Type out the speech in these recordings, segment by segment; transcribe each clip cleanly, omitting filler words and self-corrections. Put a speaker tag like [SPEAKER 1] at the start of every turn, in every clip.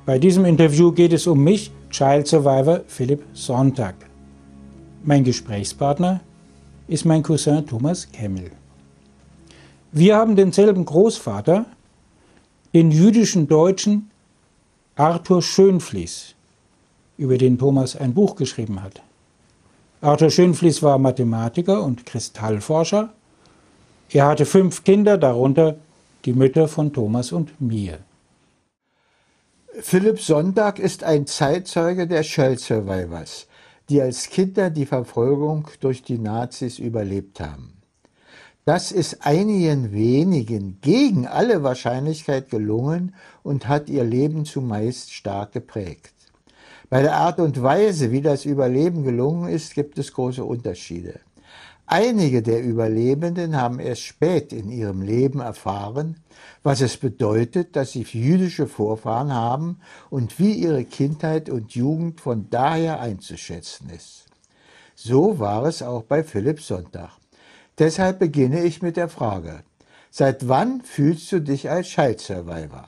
[SPEAKER 1] Bei diesem Interview geht es um mich, Child Survivor Philipp Sonntag. Mein Gesprächspartner ist mein Cousin Thomas Kemmel. Wir haben denselben Großvater, den jüdischen Deutschen Arthur Schönflies, über den Thomas ein Buch geschrieben hat. Arthur Schönflies war Mathematiker und Kristallforscher. Er hatte 5 Kinder, darunter die Mütter von Thomas und mir.
[SPEAKER 2] Philipp Sonntag ist ein Zeitzeuge der Child Survivors, die als Kinder die Verfolgung durch die Nazis überlebt haben. Das ist einigen wenigen gegen alle Wahrscheinlichkeit gelungen und hat ihr Leben zumeist stark geprägt. Bei der Art und Weise, wie das Überleben gelungen ist, gibt es große Unterschiede. Einige der Überlebenden haben erst spät in ihrem Leben erfahren, was es bedeutet, dass sie jüdische Vorfahren haben und wie ihre Kindheit und Jugend von daher einzuschätzen ist. So war es auch bei Philipp Sonntag. Deshalb beginne ich mit der Frage: Seit wann fühlst du dich als Child Survivor?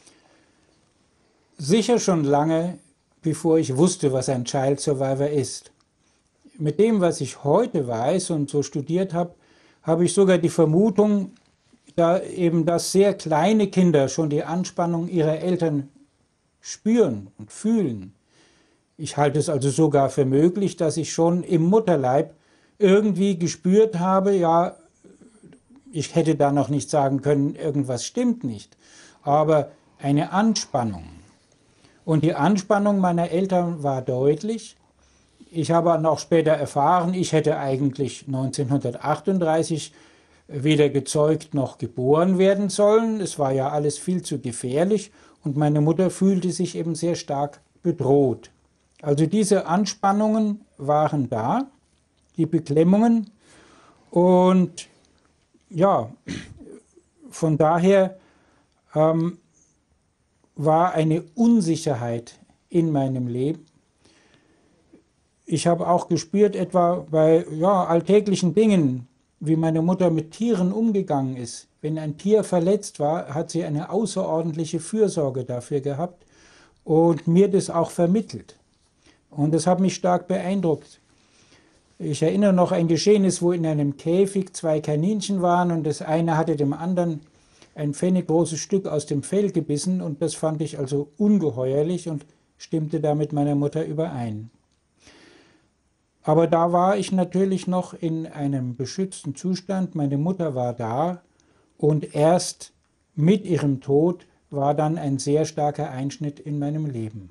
[SPEAKER 1] Sicher schon lange, bevor ich wusste, was ein Child Survivor ist. Mit dem, was ich heute weiß und so studiert habe, habe ich sogar die Vermutung, dass sehr kleine Kinder schon die Anspannung ihrer Eltern spüren und fühlen. Ich halte es also sogar für möglich, dass ich schon im Mutterleib irgendwie gespürt habe, ja, ich hätte da noch nicht sagen können, irgendwas stimmt nicht, aber eine Anspannung. Und die Anspannung meiner Eltern war deutlich. Ich habe noch später erfahren, ich hätte eigentlich 1938 weder gezeugt noch geboren werden sollen. Es war ja alles viel zu gefährlich und meine Mutter fühlte sich eben sehr stark bedroht. Also diese Anspannungen waren da, die Beklemmungen, und ja, von daher war eine Unsicherheit in meinem Leben. Ich habe auch gespürt, etwa bei alltäglichen Dingen, wie meine Mutter mit Tieren umgegangen ist. Wenn ein Tier verletzt war, hat sie eine außerordentliche Fürsorge dafür gehabt und mir das auch vermittelt. Und das hat mich stark beeindruckt. Ich erinnere noch ein Geschehnis, wo in einem Käfig 2 Kaninchen waren und das eine hatte dem anderen ein pfenniggroßes Stück aus dem Fell gebissen, und das fand ich also ungeheuerlich und stimmte da mit meiner Mutter überein. Aber da war ich natürlich noch in einem beschützten Zustand. Meine Mutter war da und erst mit ihrem Tod war dann ein sehr starker Einschnitt in meinem Leben.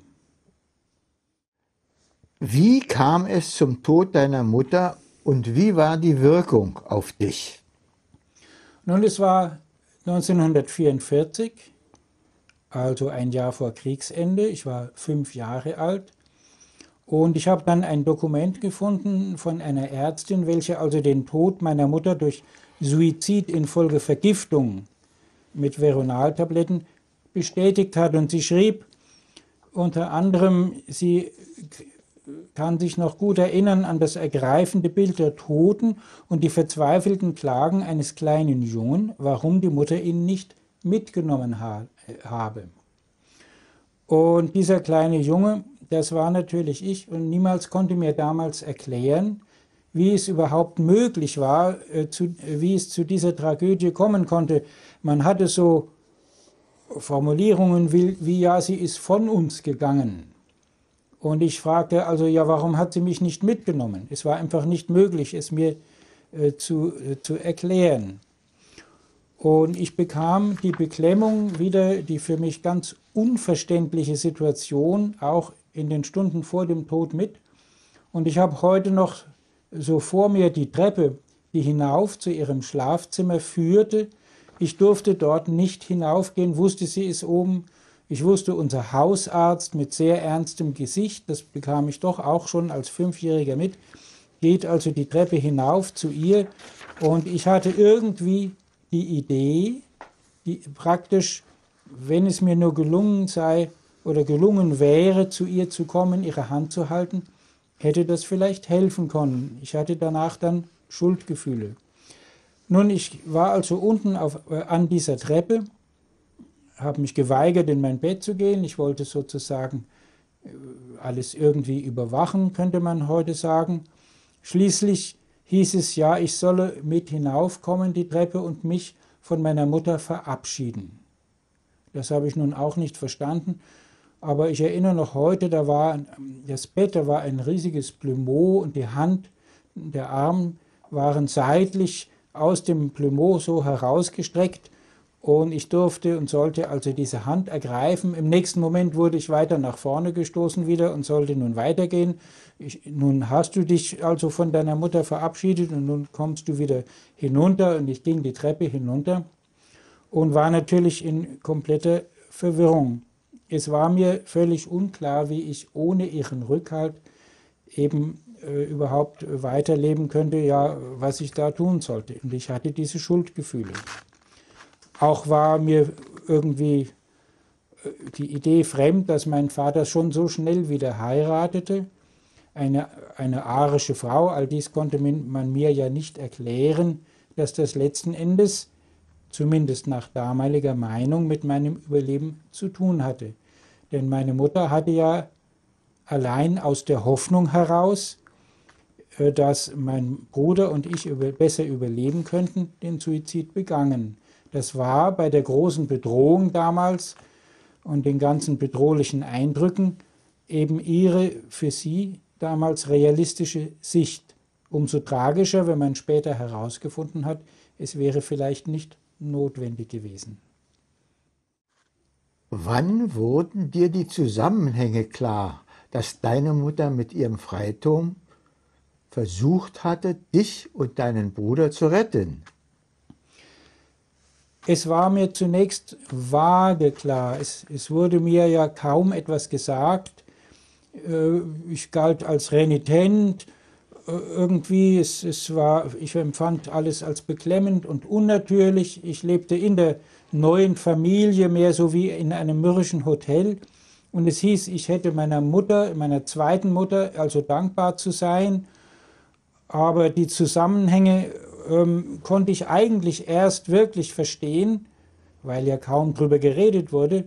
[SPEAKER 2] Wie kam es zum Tod deiner Mutter und wie war die Wirkung auf dich?
[SPEAKER 1] Nun, es war 1944, also ein Jahr vor Kriegsende. Ich war 5 Jahre alt. Und ich habe dann ein Dokument gefunden von einer Ärztin, welche also den Tod meiner Mutter durch Suizid infolge Vergiftung mit Veronaltabletten bestätigt hat. Und sie schrieb unter anderem, sie kann sich noch gut erinnern an das ergreifende Bild der Toten und die verzweifelten Klagen eines kleinen Jungen, warum die Mutter ihn nicht mitgenommen habe. Und dieser kleine Junge, das war natürlich ich, und niemals konnte mir damals erklären, wie es überhaupt möglich war, wie es zu dieser Tragödie kommen konnte. Man hatte so Formulierungen wie ja, sie ist von uns gegangen. Und ich fragte also, ja, warum hat sie mich nicht mitgenommen? Es war einfach nicht möglich, es mir zu erklären. Und ich bekam die Beklemmung wieder, die für mich ganz unverständliche Situation, auch in den Stunden vor dem Tod mit. Und ich habe heute noch so vor mir die Treppe, die hinauf zu ihrem Schlafzimmer führte. Ich durfte dort nicht hinaufgehen, wusste, sie ist oben. Ich wusste, unser Hausarzt mit sehr ernstem Gesicht, das bekam ich doch auch schon als 5-Jähriger mit, geht also die Treppe hinauf zu ihr. Und ich hatte irgendwie die Idee, die praktisch, wenn es mir nur gelungen sei oder gelungen wäre, zu ihr zu kommen, ihre Hand zu halten, hätte das vielleicht helfen können. Ich hatte danach dann Schuldgefühle. Nun, ich war also unten an dieser Treppe habe mich geweigert, in mein Bett zu gehen. Ich wollte sozusagen alles irgendwie überwachen, könnte man heute sagen. Schließlich hieß es ja, ich solle mit hinaufkommen die Treppe und mich von meiner Mutter verabschieden. Das habe ich nun auch nicht verstanden, aber ich erinnere noch heute, das Bett, da war ein riesiges Plumeau und die Hand, der Arm waren seitlich aus dem Plumeau so herausgestreckt und ich durfte und sollte also diese Hand ergreifen. Im nächsten Moment wurde ich weiter nach vorne gestoßen wieder und sollte nun weitergehen. Nun hast du dich also von deiner Mutter verabschiedet und nun kommst du wieder hinunter, und ich ging die Treppe hinunter und war natürlich in kompletter Verwirrung. Es war mir völlig unklar, wie ich ohne ihren Rückhalt eben überhaupt weiterleben könnte, ja, was ich da tun sollte. Und ich hatte diese Schuldgefühle. Auch war mir irgendwie die Idee fremd, dass mein Vater schon so schnell wieder heiratete. Eine arische Frau, all dies konnte man mir ja nicht erklären, dass das letzten Endes, zumindest nach damaliger Meinung, mit meinem Überleben zu tun hatte. Denn meine Mutter hatte ja allein aus der Hoffnung heraus, dass mein Bruder und ich besser überleben könnten, den Suizid begangen. Das war bei der großen Bedrohung damals und den ganzen bedrohlichen Eindrücken eben ihre für sie damals realistische Sicht. Umso tragischer, wenn man später herausgefunden hat, es wäre vielleicht nicht notwendig gewesen.
[SPEAKER 2] Wann wurden dir die Zusammenhänge klar, dass deine Mutter mit ihrem Freitum versucht hatte, dich und deinen Bruder zu retten?
[SPEAKER 1] Es war mir zunächst vage klar. Es wurde mir ja kaum etwas gesagt. Ich galt als renitent. Irgendwie, ich empfand alles als beklemmend und unnatürlich. Ich lebte in der neuen Familie, mehr so wie in einem mürrischen Hotel. Und es hieß, ich hätte meiner zweiten Mutter, also dankbar zu sein. Aber die Zusammenhänge konnte ich eigentlich erst wirklich verstehen, weil ja kaum drüber geredet wurde,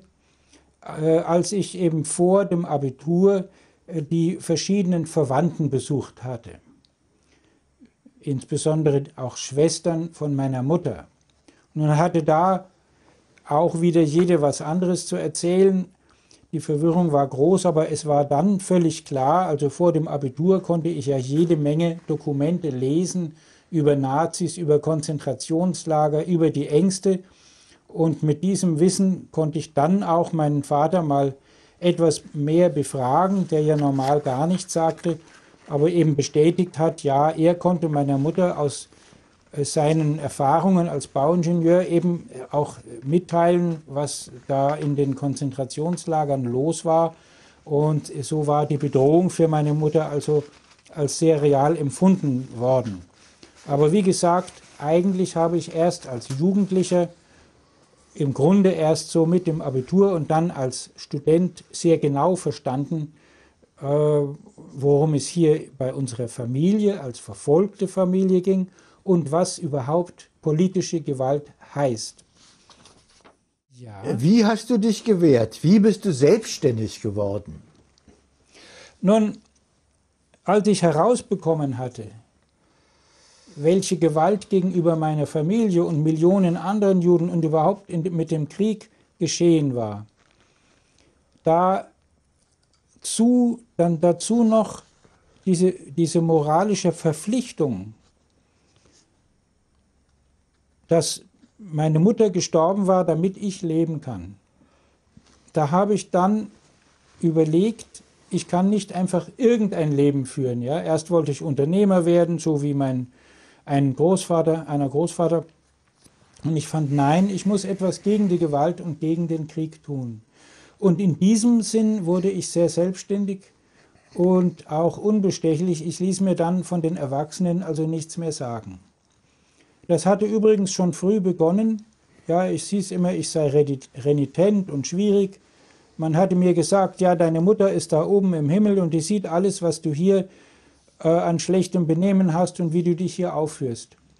[SPEAKER 1] als ich eben vor dem Abitur die verschiedenen Verwandten besucht hatte. Insbesondere auch Schwestern von meiner Mutter. Und nun hatte da auch wieder jede was anderes zu erzählen. Die Verwirrung war groß, aber es war dann völlig klar, also vor dem Abitur konnte ich ja jede Menge Dokumente lesen über Nazis, über Konzentrationslager, über die Ängste. Und mit diesem Wissen konnte ich dann auch meinen Vater mal etwas mehr befragen, der ja normal gar nichts sagte, aber eben bestätigt hat, ja, er konnte meiner Mutter aus seinen Erfahrungen als Bauingenieur eben auch mitteilen, was da in den Konzentrationslagern los war. Und so war die Bedrohung für meine Mutter also als sehr real empfunden worden. Aber wie gesagt, eigentlich habe ich erst als Jugendlicher, im Grunde erst so mit dem Abitur und dann als Student sehr genau verstanden, worum es hier bei unserer Familie als verfolgte Familie ging und was überhaupt politische Gewalt heißt.
[SPEAKER 2] Ja. Wie hast du dich gewehrt? Wie bist du selbstständig geworden?
[SPEAKER 1] Nun, als ich herausbekommen hatte, welche Gewalt gegenüber meiner Familie und Millionen anderen Juden und überhaupt mit dem Krieg geschehen war, dann dazu noch diese moralische Verpflichtung, dass meine Mutter gestorben war, damit ich leben kann. Da habe ich dann überlegt, ich kann nicht einfach irgendein Leben führen. Ja? Erst wollte ich Unternehmer werden, so wie einer Großvater. Und ich fand, nein, ich muss etwas gegen die Gewalt und gegen den Krieg tun. Und in diesem Sinn wurde ich sehr selbstständig und auch unbestechlich. Ich ließ mir dann von den Erwachsenen also nichts mehr sagen. Das hatte übrigens schon früh begonnen. Ja, ich hieß immer, ich sei renitent und schwierig. Man hatte mir gesagt, ja, deine Mutter ist da oben im Himmel und die sieht alles, was du hier an schlechtem Benehmen hast und wie du dich hier aufführst.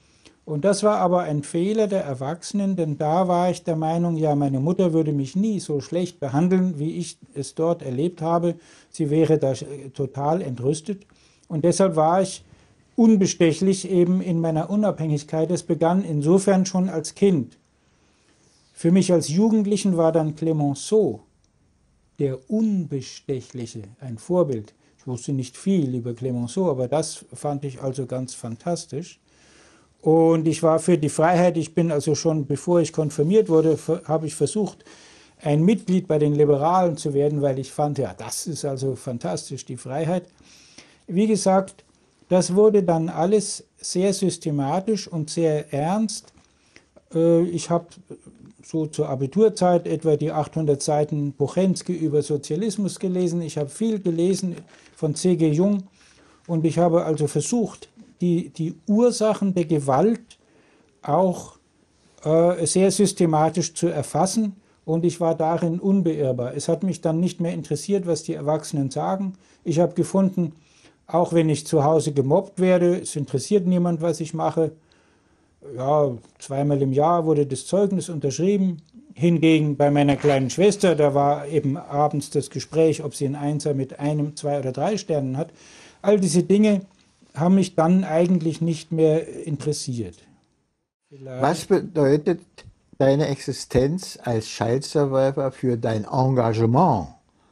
[SPEAKER 1] Und das war aber ein Fehler der Erwachsenen, denn da war ich der Meinung, ja, meine Mutter würde mich nie so schlecht behandeln, wie ich es dort erlebt habe. Sie wäre da total entrüstet. Und deshalb war ich unbestechlich eben in meiner Unabhängigkeit. Es begann insofern schon als Kind. Für mich als Jugendlichen war dann Clemenceau, der Unbestechliche, ein Vorbild. Ich wusste nicht viel über Clemenceau, aber das fand ich also ganz fantastisch. Und ich war für die Freiheit, ich bin also schon, bevor ich konfirmiert wurde, habe ich versucht, ein Mitglied bei den Liberalen zu werden, weil ich fand, ja, das ist also fantastisch, die Freiheit. Wie gesagt, das wurde dann alles sehr systematisch und sehr ernst. Ich habe so zur Abiturzeit etwa die 800 Seiten Buchenski über Sozialismus gelesen. Ich habe viel gelesen von C.G. Jung und ich habe also versucht, die Ursachen der Gewalt auch sehr systematisch zu erfassen und ich war darin unbeirrbar. Es hat mich dann nicht mehr interessiert, was die Erwachsenen sagen. Ich habe gefunden, auch wenn ich zu Hause gemobbt werde, es interessiert niemand, was ich mache. Ja, zweimal im Jahr wurde das Zeugnis unterschrieben. Hingegen bei meiner kleinen Schwester, da war eben abends das Gespräch, ob sie einen Einser mit 1, 2 oder 3 Sternen hat. All diese Dinge haben mich dann eigentlich nicht mehr interessiert.
[SPEAKER 2] Was bedeutet deine Existenz als Child Survivor für dein Engagement?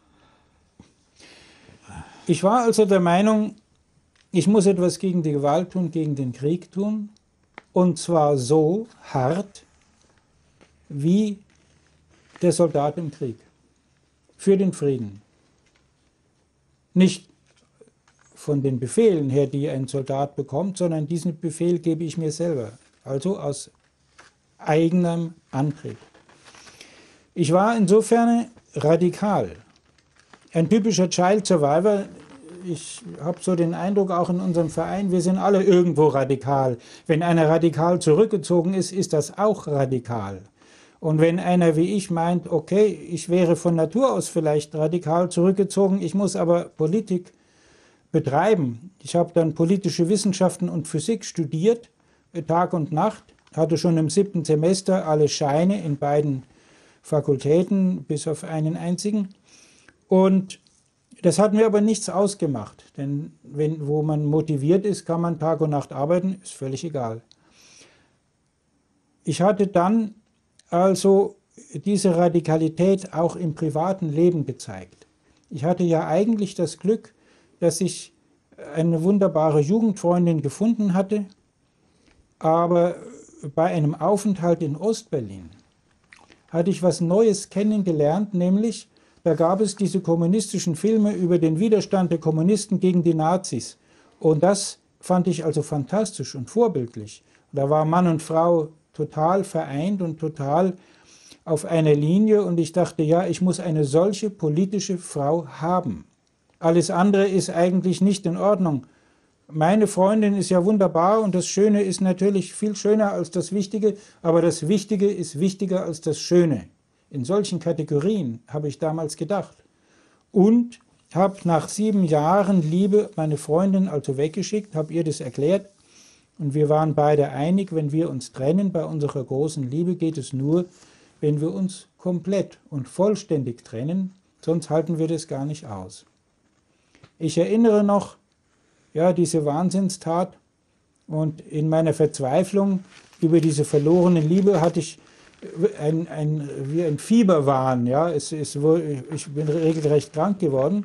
[SPEAKER 1] Ich war also der Meinung, ich muss etwas gegen die Gewalt tun, gegen den Krieg tun. Und zwar so hart wie der Soldat im Krieg. Für den Frieden. Nicht von den Befehlen her, die ein Soldat bekommt, sondern diesen Befehl gebe ich mir selber. Also aus eigenem Antrieb. Ich war insofern radikal. Ein typischer Child Survivor. Ich habe so den Eindruck, auch in unserem Verein, wir sind alle irgendwo radikal. Wenn einer radikal zurückgezogen ist, ist das auch radikal. Und wenn einer wie ich meint, okay, ich wäre von Natur aus vielleicht radikal zurückgezogen, ich muss aber Politik betreiben. Ich habe dann politische Wissenschaften und Physik studiert, Tag und Nacht, hatte schon im 7. Semester alle Scheine in beiden Fakultäten, bis auf einen einzigen. Und das hat mir aber nichts ausgemacht, denn wo man motiviert ist, kann man Tag und Nacht arbeiten, ist völlig egal. Ich hatte dann also diese Radikalität auch im privaten Leben gezeigt. Ich hatte ja eigentlich das Glück, dass ich eine wunderbare Jugendfreundin gefunden hatte, aber bei einem Aufenthalt in Ostberlin hatte ich was Neues kennengelernt, nämlich da gab es diese kommunistischen Filme über den Widerstand der Kommunisten gegen die Nazis. Und das fand ich also fantastisch und vorbildlich. Da war Mann und Frau total vereint und total auf einer Linie und ich dachte, ja, ich muss eine solche politische Frau haben. Alles andere ist eigentlich nicht in Ordnung. Meine Freundin ist ja wunderbar und das Schöne ist natürlich viel schöner als das Wichtige, aber das Wichtige ist wichtiger als das Schöne. In solchen Kategorien habe ich damals gedacht. Und habe nach 7 Jahren Liebe meine Freundin also weggeschickt, habe ihr das erklärt und wir waren beide einig, wenn wir uns trennen bei unserer großen Liebe, geht es nur, wenn wir uns komplett und vollständig trennen, sonst halten wir das gar nicht aus. Ich erinnere noch, ja, diese Wahnsinnstat und in meiner Verzweiflung über diese verlorene Liebe hatte ich wie ein Fieberwahn. Ja? Ich bin regelrecht krank geworden.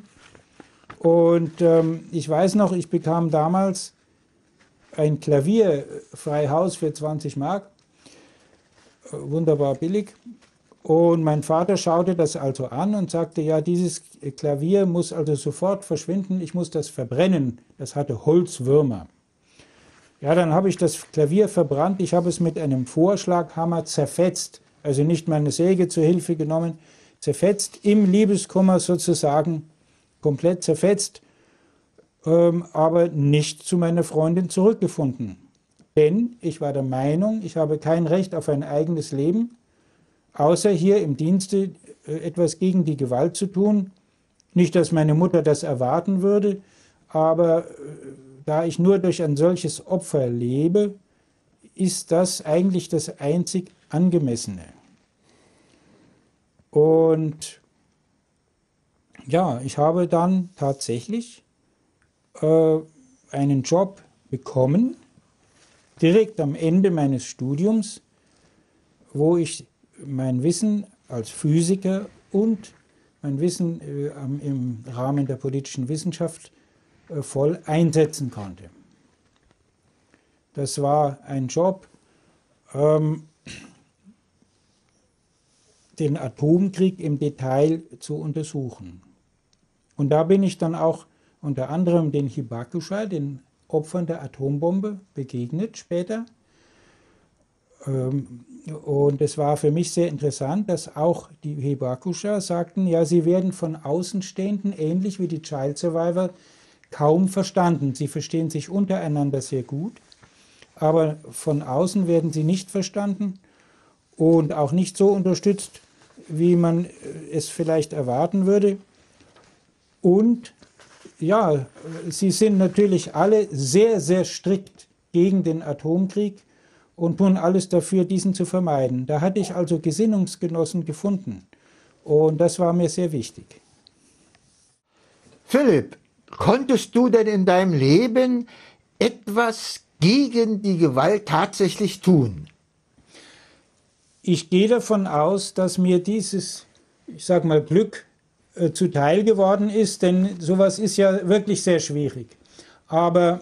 [SPEAKER 1] Und ich weiß noch, ich bekam damals ein Klavier frei Haus für 20 Mark. Wunderbar billig. Und mein Vater schaute das also an und sagte, ja, dieses Klavier muss also sofort verschwinden, ich muss das verbrennen. Das hatte Holzwürmer. Ja, dann habe ich das Klavier verbrannt, ich habe es mit einem Vorschlaghammer zerfetzt, also nicht meine Säge zur Hilfe genommen, zerfetzt, im Liebeskummer sozusagen, komplett zerfetzt, aber nicht zu meiner Freundin zurückgefunden. Denn ich war der Meinung, ich habe kein Recht auf ein eigenes Leben, außer hier im Dienste etwas gegen die Gewalt zu tun. Nicht, dass meine Mutter das erwarten würde, aber da ich nur durch ein solches Opfer lebe, ist das eigentlich das einzig Angemessene. Und ja, ich habe dann tatsächlich einen Job bekommen, direkt am Ende meines Studiums, wo ich mein Wissen als Physiker und mein Wissen im Rahmen der politischen Wissenschaft voll einsetzen konnte. Das war ein Job, den Atomkrieg im Detail zu untersuchen. Und da bin ich dann auch unter anderem den Hibakusha, den Opfern der Atombombe, begegnet später. Und es war für mich sehr interessant, dass auch die Hibakusha sagten, ja, sie werden von Außenstehenden, ähnlich wie die Child Survivor, kaum verstanden. Sie verstehen sich untereinander sehr gut, aber von außen werden sie nicht verstanden und auch nicht so unterstützt, wie man es vielleicht erwarten würde. Und ja, sie sind natürlich alle sehr, sehr strikt gegen den Atomkrieg und tun alles dafür, diesen zu vermeiden. Da hatte ich also Gesinnungsgenossen gefunden und das war mir sehr wichtig.
[SPEAKER 2] Philipp, konntest du denn in deinem Leben etwas gegen die Gewalt tatsächlich tun?
[SPEAKER 1] Ich gehe davon aus, dass mir dieses, ich sag mal, Glück zuteil geworden ist, denn sowas ist ja wirklich sehr schwierig. Aber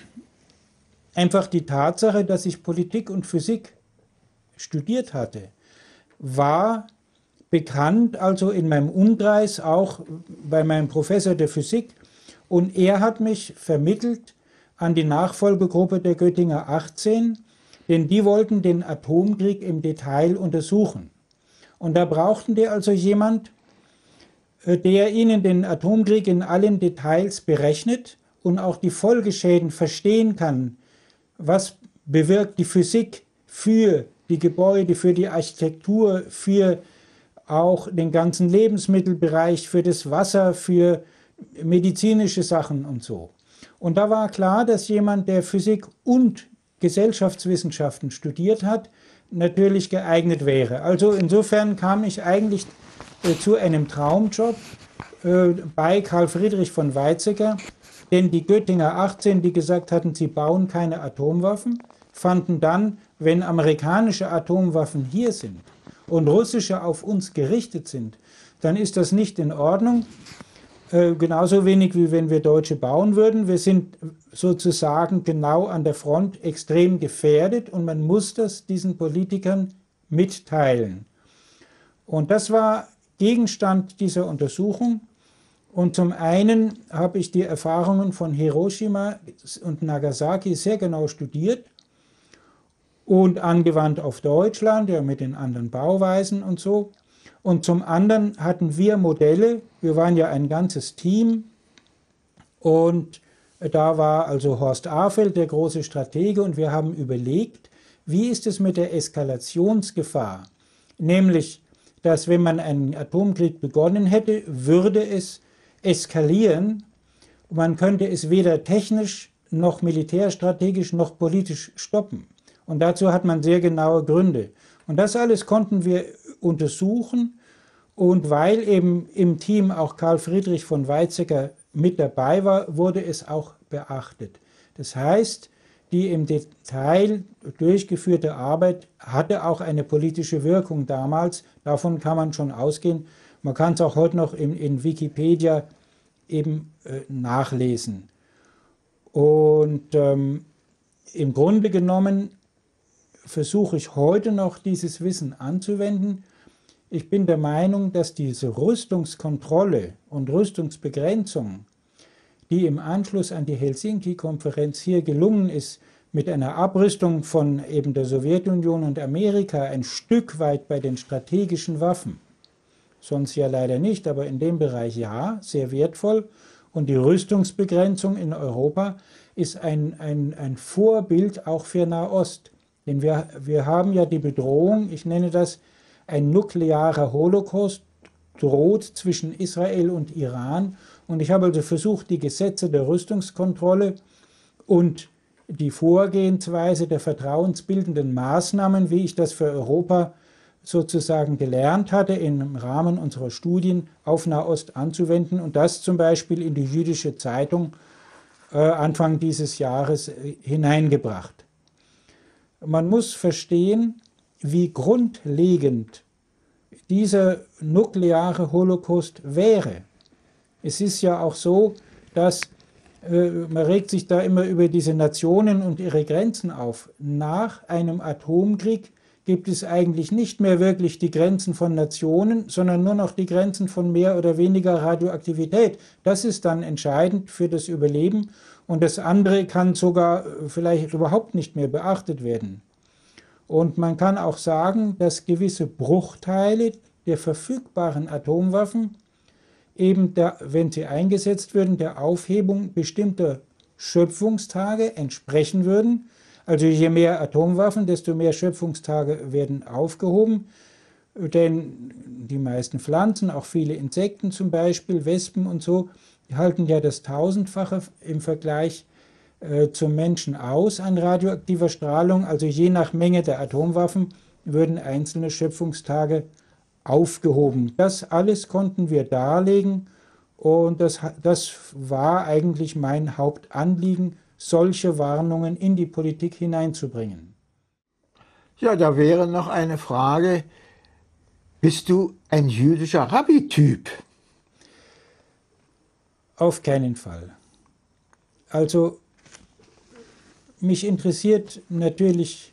[SPEAKER 1] einfach die Tatsache, dass ich Politik und Physik studiert hatte, war bekannt, also in meinem Umkreis, auch bei meinem Professor der Physik. Und er hat mich vermittelt an die Nachfolgegruppe der Göttinger 18, denn die wollten den Atomkrieg im Detail untersuchen. Und da brauchten die also jemand, der ihnen den Atomkrieg in allen Details berechnet und auch die Folgeschäden verstehen kann. Was bewirkt die Physik für die Gebäude, für die Architektur, für auch den ganzen Lebensmittelbereich, für das Wasser, für medizinische Sachen und so. Und da war klar, dass jemand, der Physik und Gesellschaftswissenschaften studiert hat, natürlich geeignet wäre. Also insofern kam ich eigentlich zu einem Traumjob bei Karl Friedrich von Weizsäcker, denn die Göttinger 18, die gesagt hatten, sie bauen keine Atomwaffen, fanden dann, wenn amerikanische Atomwaffen hier sind und russische auf uns gerichtet sind, dann ist das nicht in Ordnung. Genauso wenig wie wenn wir Deutsche bauen würden. Wir sind sozusagen genau an der Front extrem gefährdet und man muss das diesen Politikern mitteilen. Und das war Gegenstand dieser Untersuchung. Und zum einen habe ich die Erfahrungen von Hiroshima und Nagasaki sehr genau studiert und angewandt auf Deutschland, ja mit den anderen Bauweisen und so. Und zum anderen hatten wir Modelle, wir waren ja ein ganzes Team und da war also Horst Ahfeld, der große Stratege, und wir haben überlegt, wie ist es mit der Eskalationsgefahr? Nämlich, dass wenn man einen Atomkrieg begonnen hätte, würde es eskalieren. Man könnte es weder technisch noch militärstrategisch noch politisch stoppen. Und dazu hat man sehr genaue Gründe. Und das alles konnten wir untersuchen. Und weil eben im Team auch Karl Friedrich von Weizsäcker mit dabei war, wurde es auch beachtet. Das heißt, die im Detail durchgeführte Arbeit hatte auch eine politische Wirkung damals. Davon kann man schon ausgehen. Man kann es auch heute noch in Wikipedia eben nachlesen. Und im Grunde genommen versuche ich heute noch dieses Wissen anzuwenden. Ich bin der Meinung, dass diese Rüstungskontrolle und Rüstungsbegrenzung, die im Anschluss an die Helsinki-Konferenz hier gelungen ist, mit einer Abrüstung von eben der Sowjetunion und Amerika ein Stück weit bei den strategischen Waffen, sonst ja leider nicht, aber in dem Bereich ja, sehr wertvoll. Und die Rüstungsbegrenzung in Europa ist ein Vorbild auch für Nahost. Denn wir haben ja die Bedrohung, ich nenne das, ein nuklearer Holocaust droht zwischen Israel und Iran. Und ich habe also versucht, die Gesetze der Rüstungskontrolle und die Vorgehensweise der vertrauensbildenden Maßnahmen, wie ich das für Europa sozusagen gelernt hatte, im Rahmen unserer Studien auf Nahost anzuwenden und das zum Beispiel in die Jüdische Zeitung Anfang dieses Jahres hineingebracht. Man muss verstehen, wie grundlegend dieser nukleare Holocaust wäre. Es ist ja auch so, dass man regt sich da immer über diese Nationen und ihre Grenzen auf. Nach einem Atomkrieg gibt es eigentlich nicht mehr wirklich die Grenzen von Nationen, sondern nur noch die Grenzen von mehr oder weniger Radioaktivität. Das ist dann entscheidend für das Überleben und das andere kann sogar vielleicht überhaupt nicht mehr beachtet werden. Und man kann auch sagen, dass gewisse Bruchteile der verfügbaren Atomwaffen eben, wenn sie eingesetzt würden, der Aufhebung bestimmter Schöpfungstage entsprechen würden. Also je mehr Atomwaffen, desto mehr Schöpfungstage werden aufgehoben. Denn die meisten Pflanzen, auch viele Insekten zum Beispiel, Wespen und so, die halten ja das Tausendfache im Vergleich zum Menschen aus an radioaktiver Strahlung. Also je nach Menge der Atomwaffen würden einzelne Schöpfungstage aufgehoben. Das alles konnten wir darlegen und das war eigentlich mein Hauptanliegen, solche Warnungen in die Politik hineinzubringen.
[SPEAKER 2] Ja, da wäre noch eine Frage. Bist du ein jüdischer Rabbi-Typ?
[SPEAKER 1] Auf keinen Fall. Also mich interessiert natürlich,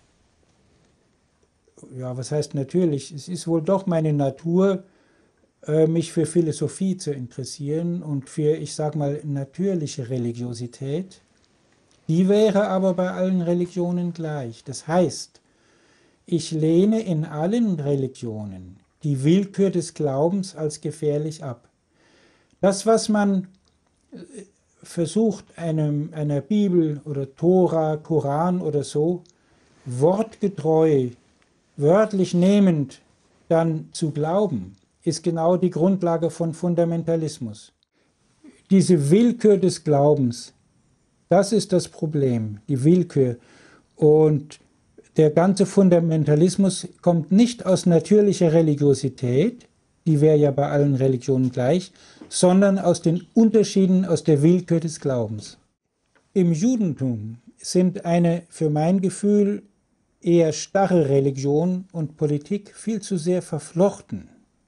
[SPEAKER 1] ja, was heißt natürlich? Es ist wohl doch meine Natur, mich für Philosophie zu interessieren und für, ich sag mal, natürliche Religiosität. Die wäre aber bei allen Religionen gleich. Das heißt, ich lehne in allen Religionen die Willkür des Glaubens als gefährlich ab. Das, was man versucht, einer Bibel oder Tora, Koran oder so, wortgetreu, wörtlich nehmend dann zu glauben, ist genau die Grundlage von Fundamentalismus. Diese Willkür des Glaubens, das ist das Problem, die Willkür. Und der ganze Fundamentalismus kommt nicht aus natürlicher Religiosität, die wäre ja bei allen Religionen gleich, sondern aus den Unterschieden aus der Willkür des Glaubens. Im Judentum sind eine, für mein Gefühl, eher starre Religion und Politik viel zu sehr verflochten.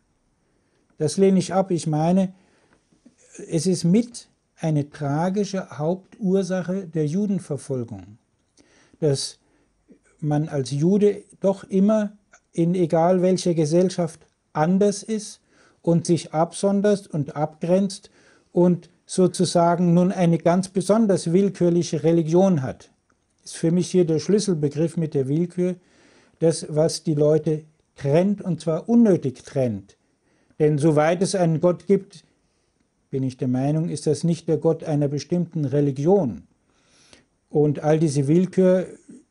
[SPEAKER 1] Das lehne ich ab. Ich meine, es ist mit eine tragische Hauptursache der Judenverfolgung, dass man als Jude doch immer in egal welcher Gesellschaft anders ist und sich absondert und abgrenzt und sozusagen nun eine ganz besonders willkürliche Religion hat. Ist für mich hier der Schlüsselbegriff mit der Willkür, das, was die Leute trennt, und zwar unnötig trennt. Denn soweit es einen Gott gibt, bin ich der Meinung, ist das nicht der Gott einer bestimmten Religion. Und all diese Willkür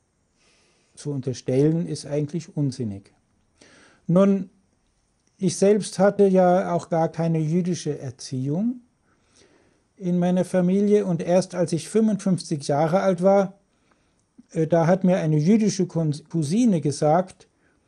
[SPEAKER 1] zu unterstellen, ist eigentlich unsinnig. Nun, ich selbst hatte ja auch gar keine jüdische Erziehung in meiner Familie und erst als ich 55 Jahre alt war, da hat mir eine jüdische Cousine gesagt,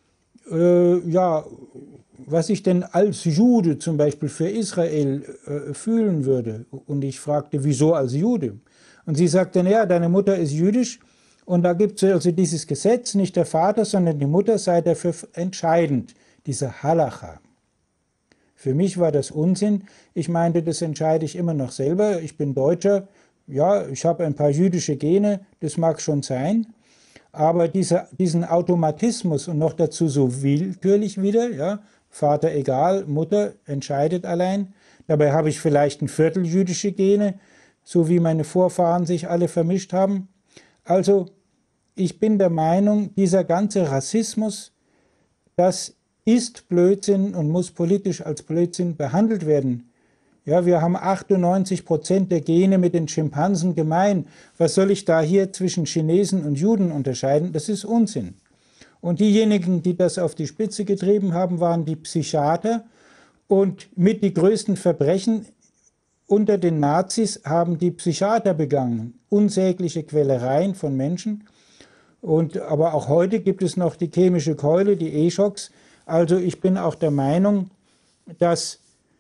[SPEAKER 1] ja, was ich denn als Jude zum Beispiel für Israel fühlen würde. Und ich fragte, wieso als Jude? Und sie sagte, naja, deine Mutter ist jüdisch und da gibt es also dieses Gesetz, nicht der Vater, sondern die Mutter sei dafür entscheidend, diese Halacha. Für mich war das Unsinn. Ich meinte, das entscheide ich immer noch selber. Ich bin Deutscher, ja, ich habe ein paar jüdische Gene, das mag schon sein. Aber diesen Automatismus und noch dazu so willkürlich wieder, ja, Vater egal, Mutter entscheidet allein. Dabei habe ich vielleicht ein Viertel jüdische Gene, so wie meine Vorfahren sich alle vermischt haben. Also ich bin der Meinung, dieser ganze Rassismus, das ist Blödsinn und muss politisch als Blödsinn behandelt werden. Ja, wir haben 98% der Gene mit den Schimpansen gemein. Was soll ich da hier zwischen Chinesen und Juden unterscheiden? Das ist Unsinn. Und diejenigen, die das auf die Spitze getrieben haben, waren die Psychiater. Und mit die größten Verbrechen unter den Nazis haben die Psychiater begangen, unsägliche Quälereien von Menschen. Aber auch heute gibt es noch die chemische Keule, die E-Schocks. Also ich bin auch der Meinung, dass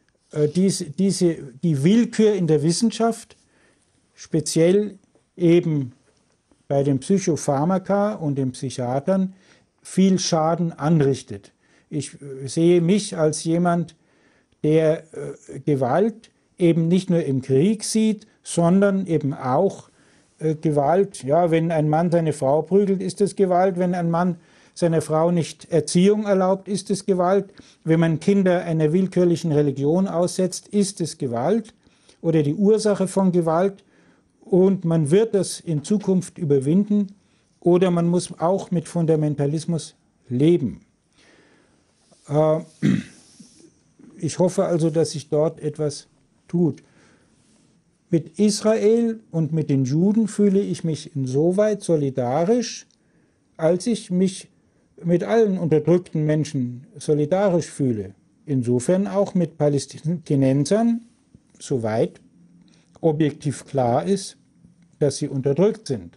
[SPEAKER 1] die Willkür in der Wissenschaft, speziell eben bei den Psychopharmaka und den Psychiatern, viel Schaden anrichtet. Ich sehe mich als jemand, der Gewalt eben nicht nur im Krieg sieht, sondern eben auch Gewalt. Ja, wenn ein Mann seine Frau prügelt, ist es Gewalt. Wenn ein Mann seiner Frau nicht Erziehung erlaubt, ist es Gewalt. Wenn man Kinder einer willkürlichen Religion aussetzt, ist es Gewalt oder die Ursache von Gewalt. Und man wird das in Zukunft überwinden oder man muss auch mit Fundamentalismus leben. Ich hoffe also, dass sich dort etwas tut. Mit Israel und mit den Juden fühle ich mich insoweit solidarisch, als ich mich mit allen unterdrückten Menschen solidarisch fühle. Insofern auch mit Palästinensern, soweit objektiv klar ist, dass sie unterdrückt sind.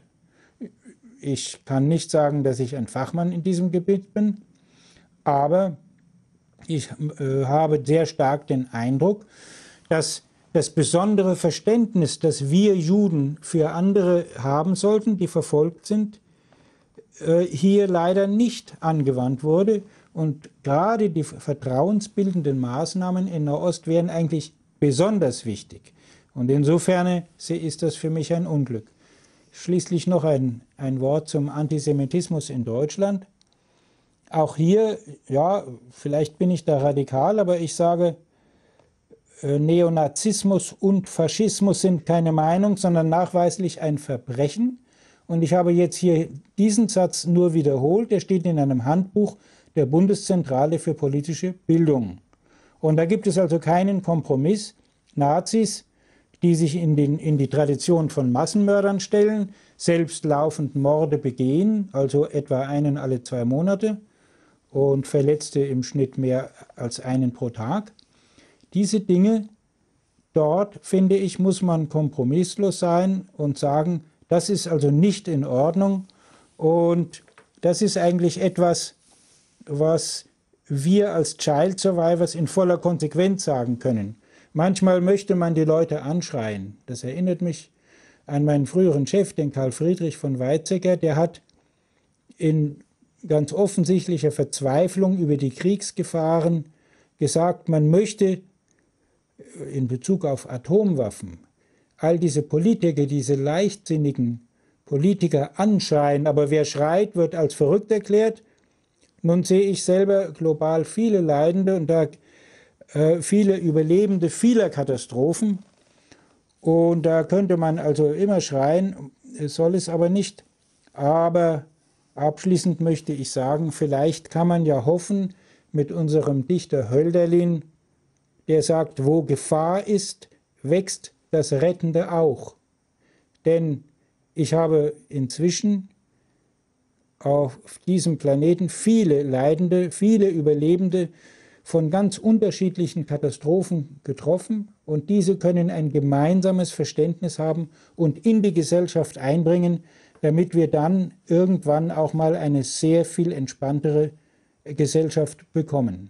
[SPEAKER 1] Ich kann nicht sagen, dass ich ein Fachmann in diesem Gebiet bin, aber ich habe sehr stark den Eindruck, dass das besondere Verständnis, das wir Juden für andere haben sollten, die verfolgt sind, hier leider nicht angewandt wurde. Und gerade die vertrauensbildenden Maßnahmen in Nahost wären eigentlich besonders wichtig. Und insofern ist das für mich ein Unglück. Schließlich noch ein Wort zum Antisemitismus in Deutschland. Auch hier, ja, vielleicht bin ich da radikal, aber ich sage, Neonazismus und Faschismus sind keine Meinung, sondern nachweislich ein Verbrechen. Und ich habe jetzt hier diesen Satz nur wiederholt. Der steht in einem Handbuch der Bundeszentrale für politische Bildung. Und da gibt es also keinen Kompromiss. Nazis, die sich in die Tradition von Massenmördern stellen, selbst laufend Morde begehen, also etwa einen alle 2 Monate und Verletzte im Schnitt mehr als einen pro Tag. Diese Dinge, dort, finde ich, muss man kompromisslos sein und sagen, das ist also nicht in Ordnung und das ist eigentlich etwas, was wir als Child Survivors in voller Konsequenz sagen können. Manchmal möchte man die Leute anschreien. Das erinnert mich an meinen früheren Chef, den Karl Friedrich von Weizsäcker. Der hat in ganz offensichtlicher Verzweiflung über die Kriegsgefahren gesagt, man möchte in Bezug auf Atomwaffen all diese Politiker, diese leichtsinnigen Politiker anschreien, aber wer schreit, wird als verrückt erklärt. Nun sehe ich selber global viele Leidende und da viele Überlebende vieler Katastrophen. Und da könnte man also immer schreien, soll es aber nicht. Aber abschließend möchte ich sagen, vielleicht kann man ja hoffen mit unserem Dichter Hölderlin, der sagt, wo Gefahr ist, wächst das Rettende auch. Denn ich habe inzwischen auf diesem Planeten viele Leidende, viele Überlebende von ganz unterschiedlichen Katastrophen getroffen und diese können ein gemeinsames Verständnis haben und in die Gesellschaft einbringen, damit wir dann irgendwann auch mal eine sehr viel entspanntere Gesellschaft bekommen.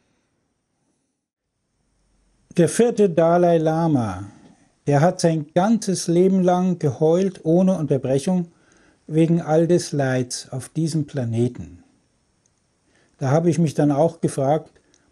[SPEAKER 1] Der 4. Dalai Lama, der hat sein ganzes Leben lang geheult ohne Unterbrechung wegen all des Leids auf diesem Planeten. Da habe ich mich dann auch gefragt,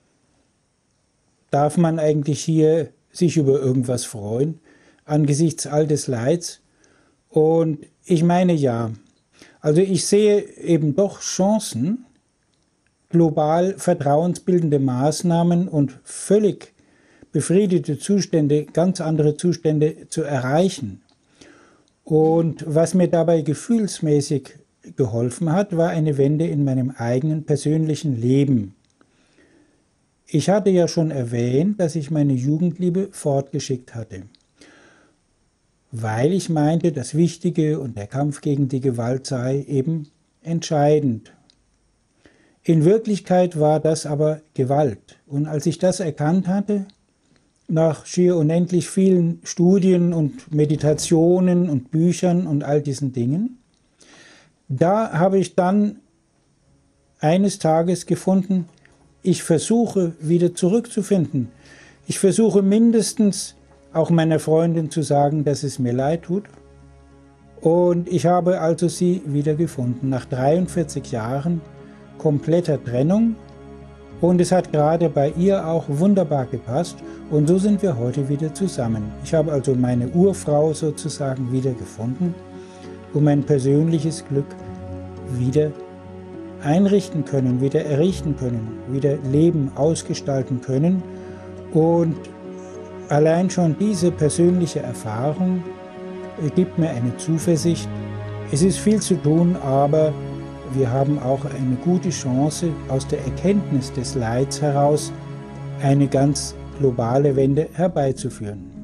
[SPEAKER 1] darf man eigentlich hier sich über irgendwas freuen, angesichts all des Leids? Und ich meine ja. Also ich sehe eben doch Chancen, global vertrauensbildende Maßnahmen und völlig befriedete Zustände, ganz andere Zustände zu erreichen. Und was mir dabei gefühlsmäßig geholfen hat, war eine Wende in meinem eigenen persönlichen Leben. Ich hatte ja schon erwähnt, dass ich meine Jugendliebe fortgeschickt hatte, weil ich meinte, das Wichtige und der Kampf gegen die Gewalt sei eben entscheidend. In Wirklichkeit war das aber Gewalt. Und als ich das erkannt hatte, nach schier unendlich vielen Studien und Meditationen und Büchern und all diesen Dingen. Da habe ich dann eines Tages gefunden, ich versuche wieder zurückzufinden. Ich versuche mindestens auch meiner Freundin zu sagen, dass es mir leid tut. Und ich habe also sie wiedergefunden, nach 43 Jahren kompletter Trennung. Und es hat gerade bei ihr auch wunderbar gepasst. Und so sind wir heute wieder zusammen. Ich habe also meine Urfrau sozusagen wiedergefunden und mein persönliches Glück wieder einrichten können, wieder errichten können, wieder Leben ausgestalten können. Und allein schon diese persönliche Erfahrung gibt mir eine Zuversicht. Es ist viel zu tun, aber wir haben auch eine gute Chance, aus der Erkenntnis des Leids heraus eine ganz globale Wende herbeizuführen.